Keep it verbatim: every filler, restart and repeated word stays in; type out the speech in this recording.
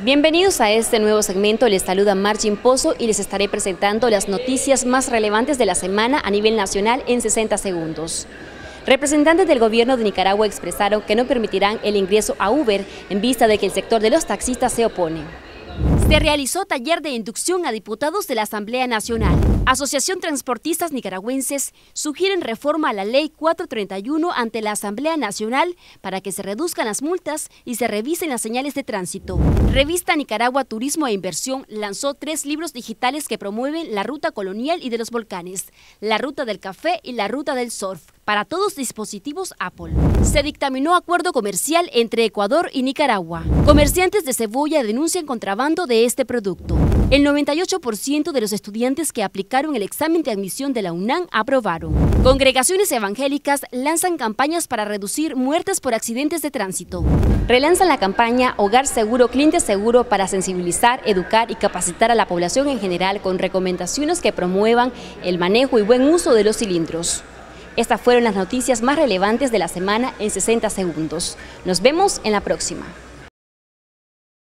Bienvenidos a este nuevo segmento, les saluda Margin Pozo y les estaré presentando las noticias más relevantes de la semana a nivel nacional en sesenta segundos. Representantes del gobierno de Nicaragua expresaron que no permitirán el ingreso a Uber en vista de que el sector de los taxistas se opone. Se realizó taller de inducción a diputados de la Asamblea Nacional. Asociación Transportistas Nicaragüenses sugieren reforma a la Ley cuatrocientos treinta y uno ante la Asamblea Nacional para que se reduzcan las multas y se revisen las señales de tránsito. Revista Nicaragua Turismo e Inversión lanzó tres libros digitales que promueven la ruta colonial y de los volcanes, la ruta del café y la ruta del surf, para todos dispositivos Apple. Se dictaminó acuerdo comercial entre Ecuador y Nicaragua. Comerciantes de cebolla denuncian contrabando de este producto. El noventa y ocho por ciento de los estudiantes que aplicaron el examen de admisión de la UNAM aprobaron. Congregaciones evangélicas lanzan campañas para reducir muertes por accidentes de tránsito. Relanzan la campaña Hogar Seguro, Cliente Seguro para sensibilizar, educar y capacitar a la población en general con recomendaciones que promuevan el manejo y buen uso de los cilindros. Estas fueron las noticias más relevantes de la semana en sesenta segundos. Nos vemos en la próxima.